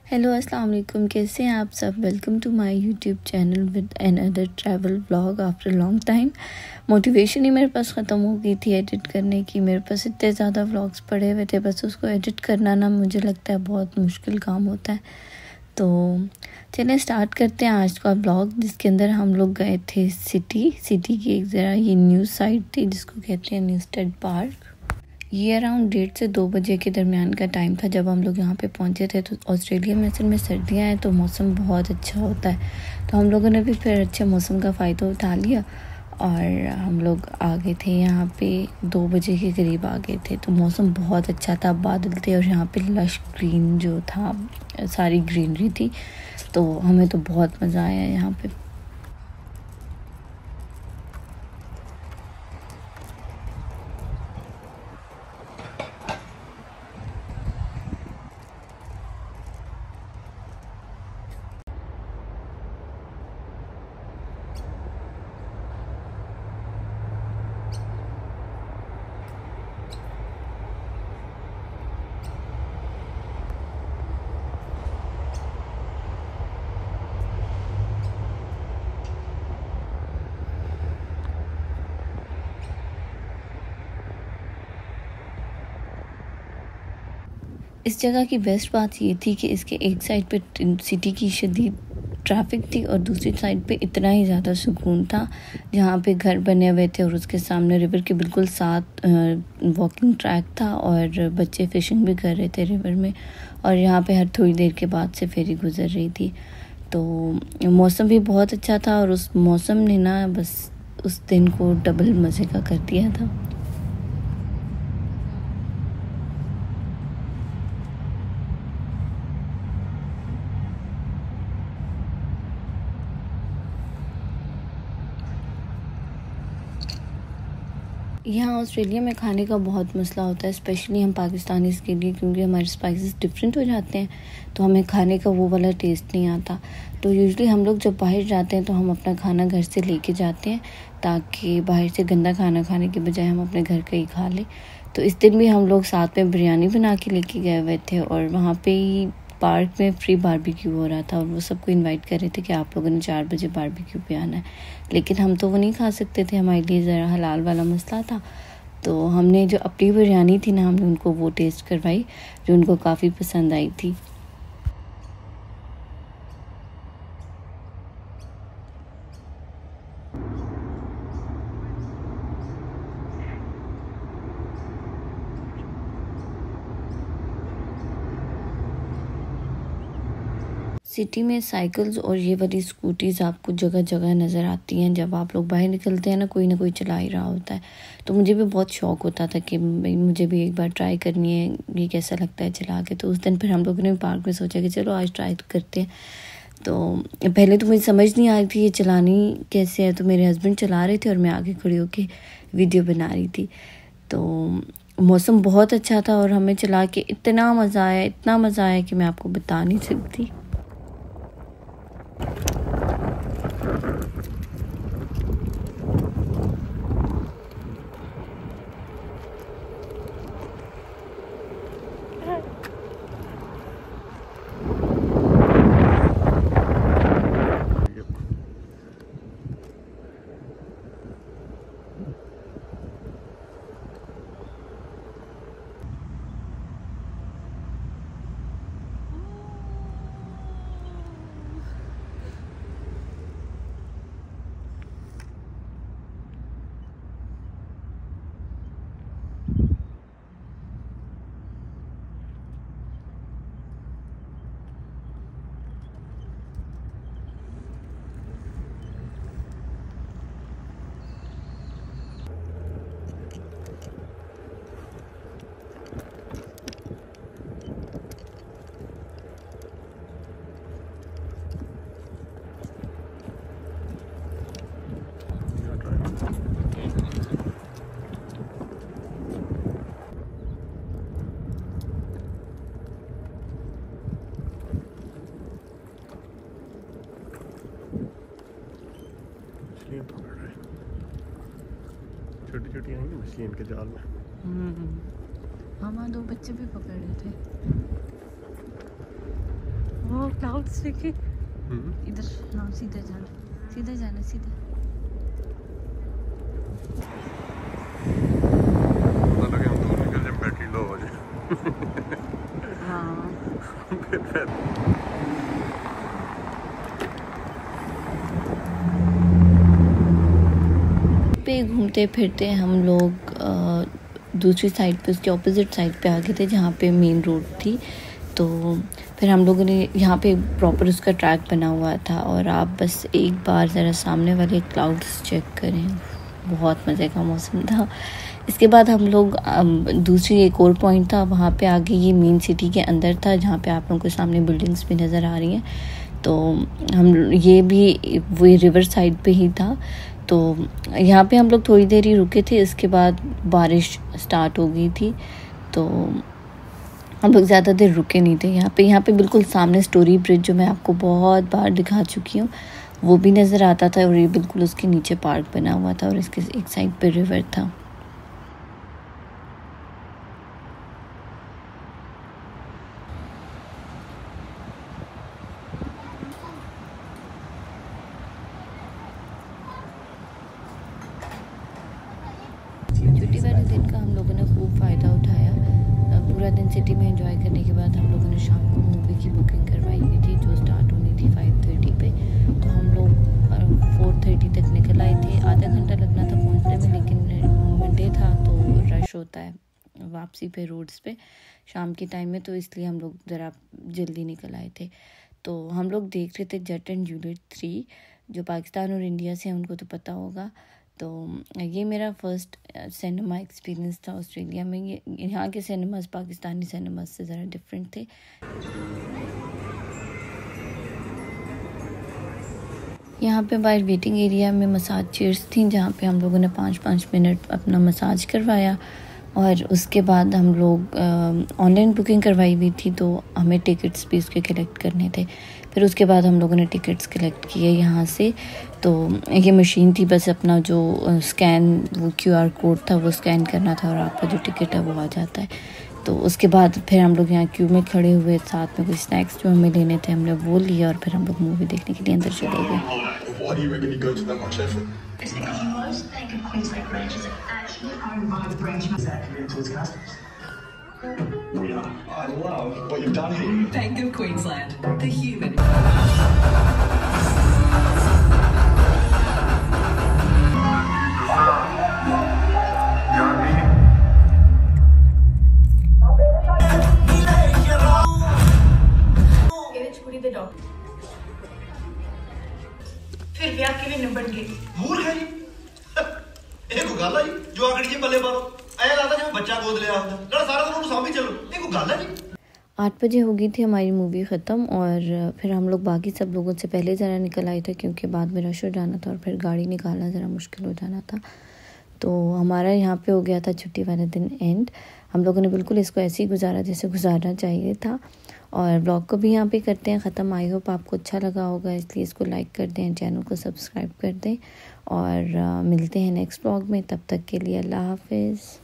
Hello अस्सलाम वालेकुम, कैसे हैं आप सब। Welcome to my YouTube channel with another travel vlog after long time. Motivation ही मेरे पास ख़त्म हो गई थी एडिट करने की। मेरे पास इतने ज़्यादा व्लॉग्स पड़े हुए थे, बस उसको एडिट करना ना मुझे लगता है बहुत मुश्किल काम होता है। तो चलिए स्टार्ट करते हैं आज का ब्लॉग, जिसके अंदर हम लोग गए थे सिटी की एक ज़रा ये न्यू साइट थी जिसको कहते हैं न्यूस्टेड पार्क। ये अराउंड 1:30 से 2 बजे के दरमियान का टाइम था जब हम लोग यहाँ पे पहुँचे थे। तो ऑस्ट्रेलिया में असल में सर्दियाँ हैं तो मौसम बहुत अच्छा होता है, तो हम लोगों ने भी फिर अच्छे मौसम का फ़ायदा उठा लिया और हम लोग आ गए थे यहाँ पे 2 बजे के करीब आ गए थे। तो मौसम बहुत अच्छा था, बादल थे और यहाँ पे लश ग्रीन जो था, सारी ग्रीनरी थी, तो हमें तो बहुत मज़ा आया यहाँ पे। इस जगह की बेस्ट बात ये थी कि इसके एक साइड पे सिटी की शदीद ट्रैफिक थी और दूसरी साइड पे इतना ही ज़्यादा सुकून था, जहाँ पे घर बने हुए थे और उसके सामने रिवर के बिल्कुल साथ वॉकिंग ट्रैक था और बच्चे फ़िशिंग भी कर रहे थे रिवर में, और यहाँ पे हर थोड़ी देर के बाद से फेरी गुजर रही थी। तो मौसम भी बहुत अच्छा था और उस मौसम ने ना बस उस दिन को डबल मज़े का कर दिया था। यहाँ ऑस्ट्रेलिया में खाने का बहुत मसला होता है, स्पेशली हम पाकिस्तानीज़ के लिए, क्योंकि हमारे स्पाइसेस डिफरेंट हो जाते हैं तो हमें खाने का वो वाला टेस्ट नहीं आता। तो यूजुअली हम लोग जब बाहर जाते हैं तो हम अपना खाना घर से लेके जाते हैं, ताकि बाहर से गंदा खाना खाने के बजाय हम अपने घर का ही खा लें। तो इस दिन भी हम लोग साथ में बिरयानी बना के लेके गए हुए थे और वहाँ पे ही पार्क में फ्री बारबेक्यू हो रहा था और वो सबको इनवाइट कर रहे थे कि आप लोगों ने 4 बजे बारबेक्यू पे आना है, लेकिन हम तो वो नहीं खा सकते थे, हमारे लिए ज़रा हलाल वाला मसला था। तो हमने जो अपनी बिरयानी थी ना, हमने उनको वो टेस्ट करवाई जो उनको काफ़ी पसंद आई थी। सिटी में साइकिल्स और ये वाली स्कूटीज़ आपको जगह जगह नज़र आती हैं। जब आप लोग बाहर निकलते हैं ना, कोई ना कोई चला ही रहा होता है। तो मुझे भी बहुत शौक़ होता था कि भाई मुझे भी एक बार ट्राई करनी है, ये कैसा लगता है चला के। तो उस दिन फिर हम लोगों ने पार्क में सोचा कि चलो आज ट्राई करते हैं। तो पहले तो मुझे समझ नहीं आ रही थी ये चलानी कैसे है, तो मेरे हस्बैंड चला रहे थे और मैं आगे खड़ी होकर वीडियो बना रही थी। तो मौसम बहुत अच्छा था और हमें चला के इतना मज़ा आया, इतना मज़ा आया कि मैं आपको बता नहीं सकती। छोटी छोटी आएंगी मछली इनके जाल में। हाँ, 2 बच्चे भी पकड़े थे। वो क्लाउड्स देखे इधर। हाँ सीधे जाना, सीधे जाना, सीधे। लगे हम दूर निकल जाए, बैटरी लो हो जाए। हाँ पे घूमते फिरते हम लोग दूसरी साइड पे, उसके ऑपोजिट साइड पे आ गए थे जहाँ पे मेन रोड थी। तो फिर हम लोगों ने यहाँ पे प्रॉपर उसका ट्रैक बना हुआ था, और आप बस एक बार ज़रा सामने वाले क्लाउड्स चेक करें, बहुत मज़े का मौसम था। इसके बाद हम लोग दूसरी एक और पॉइंट था, वहाँ पे आगे ये मेन सिटी के अंदर था जहाँ पे आप लोगों को सामने बिल्डिंग्स भी नज़र आ रही हैं। तो हम ये भी वही रिवर साइड पे ही था। तो यहाँ पे हम लोग थोड़ी देर ही रुके थे, इसके बाद बारिश स्टार्ट हो गई थी, तो हम लोग ज़्यादा देर रुके नहीं थे यहाँ पे बिल्कुल सामने स्टोरी ब्रिज, जो मैं आपको बहुत बार दिखा चुकी हूँ, वो भी नज़र आता था। और ये बिल्कुल उसके नीचे पार्क बना हुआ था और इसके एक साइड पे रिवर था। छुट्टी वाले दिन का हम लोगों ने खूब फ़ायदा उठाया। पूरा दिन सिटी में एंजॉय करने के बाद हम लोगों ने शाम को मूवी की बुकिंग करवाई हुई थी, जो स्टार्ट होनी थी 5:30 पे। तो हम लोग 4:30 तक निकल आए थे। आधा घंटा लगना था पहुंचने में, लेकिन मंडे था तो रश होता है वापसी पे रोड्स पे शाम के टाइम में, तो इसलिए हम लोग ज़रा जल्दी निकल आए थे। तो हम लोग देख रहे थे जट एंड जूलियट 3, जो पाकिस्तान और इंडिया से हैं उनको तो पता होगा। तो ये मेरा फर्स्ट सिनेमा एक्सपीरियंस था ऑस्ट्रेलिया में। ये यहाँ के सिनेमास पाकिस्तानी सिनेमास से ज़रा डिफरेंट थे। यहाँ पे बाहर वेटिंग एरिया में मसाज चेयर्स थी, जहाँ पे हम लोगों ने 5-5 मिनट अपना मसाज करवाया। और उसके बाद हम लोग ऑनलाइन बुकिंग करवाई हुई थी, तो हमें टिकट्स भी उसके कलेक्ट करने थे। फिर उसके बाद हम लोगों ने टिकट्स कलेक्ट किए यहाँ से। तो ये मशीन थी, बस अपना जो स्कैन, वो QR कोड था वो स्कैन करना था और आपका जो टिकट है वो आ जाता है। तो उसके बाद फिर हम लोग यहाँ क्यू में खड़े हुए, साथ में कुछ स्नैक्स जो हमें लेने थे हमने वो लिए, और फिर हम लोग मूवी देखने के लिए अंदर चले गए। Why do you reckon you go to that much effort? It's because you most think of Queensland branches are actually owned by the branch exactly towards customs. We are. I love what you've done here. Bank of Queensland, the human. फिर ब्याह किवें निबड़ गए? मूर है जी। ਇਹ ਕੋਈ ਗੱਲ ਆ ਜੀ, ਜੋ ਆਕੜੀ ਜੀ ਬੱਲੇ ਮਾਰੋ, ਐ ਲੱਗਦਾ ਜਿਵੇਂ ਬੱਚਾ ਗੋਦ ਲਿਆ ਹੁੰਦਾ। ਲੜ ਸਾਰਾ ਦਿਨ ਉਹਨੂੰ ਸਾਂਭੀ ਚੱਲੋ, ਇਹ ਕੋਈ ਗੱਲ ਹੈ जी? 8 बजे हो गई थी हमारी मूवी ख़त्म, और फिर हम लोग बाकी सब लोगों से पहले ज़रा निकल आए थे, क्योंकि बाद में रश हो जाना था और फिर गाड़ी निकालना ज़रा मुश्किल हो जाना था। तो हमारा यहाँ पे हो गया था छुट्टी वाले दिन एंड। हम लोगों ने बिल्कुल इसको ऐसे ही गुजारा जैसे गुजारना चाहिए था। और ब्लॉग को भी यहाँ पे करते हैं ख़त्म। आई होप आपको अच्छा लगा होगा, इसलिए इसको लाइक कर दें, चैनल को सब्सक्राइब कर दें, और मिलते हैं नेक्स्ट ब्लॉग में। तब तक के लिए अल्लाह हाफिज़।